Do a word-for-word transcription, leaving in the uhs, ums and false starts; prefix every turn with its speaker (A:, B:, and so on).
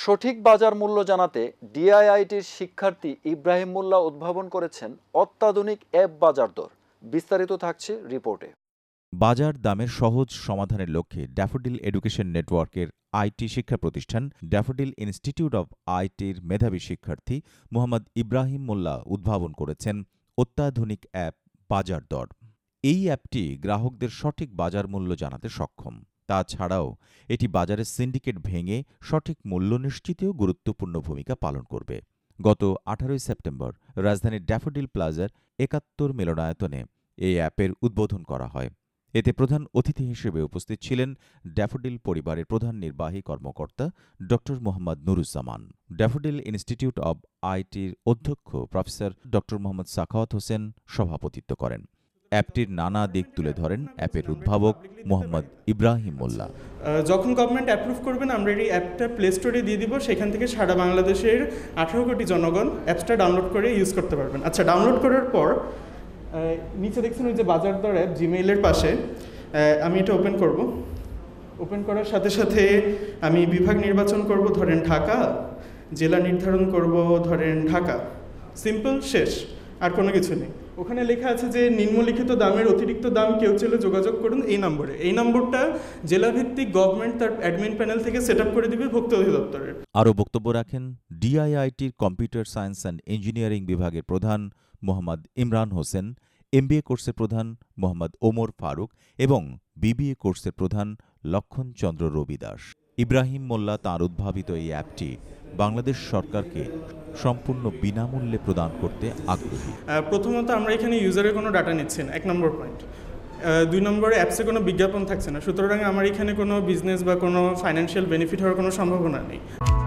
A: সঠিক বাজার মূল্য জানাতে ডিআইআইটির শিক্ষার্থী ইব্রাহিম মোল্লা উদ্ভাবন করেছেন অত্যাধুনিক অ্যাপ বাজার দর। বিস্তারিত থাকছে রিপোর্টে।
B: বাজার দামের সহজ সমাধানের লক্ষ্যে ড্যাফোডিল এডুকেশন নেটওয়ার্কের আইটি শিক্ষা প্রতিষ্ঠান ড্যাফোডিল ইনস্টিটিউট অব আইটির মেধাবী শিক্ষার্থী মোহাম্মদ ইব্রাহিম মোল্লা উদ্ভাবন করেছেন অত্যাধুনিক অ্যাপ বাজার দর। এই অ্যাপটি গ্রাহকদের সঠিক বাজার মূল্য জানাতে সক্ষম। তাছাড়াও এটি বাজারের সিন্ডিকেট ভেঙে সঠিক মূল্য নিশ্চিতেও গুরুত্বপূর্ণ ভূমিকা পালন করবে। গত আঠারোই সেপ্টেম্বর রাজধানীর ড্যাফোডিল প্লাজার একাত্তর মিলনায়তনে এই অ্যাপের উদ্বোধন করা হয়। এতে প্রধান অতিথি হিসেবে উপস্থিত ছিলেন ড্যাফোডিল পরিবারের প্রধান নির্বাহী কর্মকর্তা ড Mohammad Nuruzzaman. Daffodil institute of আইটির অধ্যক্ষ প্রফেসর ড মোহাম্মদ সাখাওয়াত হোসেন সভাপতিত্ব করেন। অ্যাপটির নানা দিক তুলে ধরেন অ্যাপের উদ্ভাবক মোহাম্মদ ইব্রাহিম মোল্লা।
C: যখন গভর্নমেন্ট অ্যাপ্রুভ করবেন আমরা এই অ্যাপটা প্লে স্টোরে দিয়ে দিব, সেখান থেকে সারা বাংলাদেশের আঠারো কোটি জনগণ অ্যাপসটা ডাউনলোড করে ইউজ করতে পারবেন। আচ্ছা, ডাউনলোড করার পর নিচে দেখছেন ওই যে বাজার দর অ্যাপ জিমেইলের পাশে, আমি এটা ওপেন করব। ওপেন করার সাথে সাথে আমি বিভাগ নির্বাচন করব, ধরেন ঢাকা, জেলা নির্ধারণ করব ধরেন ঢাকা, সিম্পল, শেষ, আর কোনো কিছু নেই। ওখানে লেখা আছে যে নিম্নলিখিত দামের অতিরিক্ত দাম কেউ চাইলে যোগাযোগ করুন এই নম্বরে। এই নম্বরটা জেলাভিত্তিক গভর্নমেন্ট তার অ্যাডমিন প্যানেল থেকে সেট আপ করে দিবে ভোক্তা অধিদপ্তরের।
B: আরও বক্তব্য রাখেন ডিআইআইটির কম্পিউটার সায়েন্স অ্যান্ড ইঞ্জিনিয়ারিং বিভাগের প্রধান মোহাম্মদ ইমরান হোসেন, এমবিএ কোর্সের প্রধান মোহাম্মদ ওমর ফারুক এবং বিবিএ কোর্সের প্রধান লক্ষণ চন্দ্র রবি দাস। ইব্রাহিম মোল্লা তাঁর উদ্ভাবিত এই অ্যাপটি বাংলাদেশ সরকারকে সম্পূর্ণ বিনামূল্যে প্রদান করতে আগ্রহী।
C: প্রথমত আমরা এখানে ইউজারের কোনো ডাটা নিচ্ছি না, এক নম্বর পয়েন্ট। দুই নম্বরে অ্যাপসে কোনো বিজ্ঞাপন থাকছে না, সুতরাং আমার এখানে কোনো বিজনেস বা কোনো ফাইন্যান্সিয়াল বেনিফিট হওয়ার কোনো সম্ভাবনা নেই।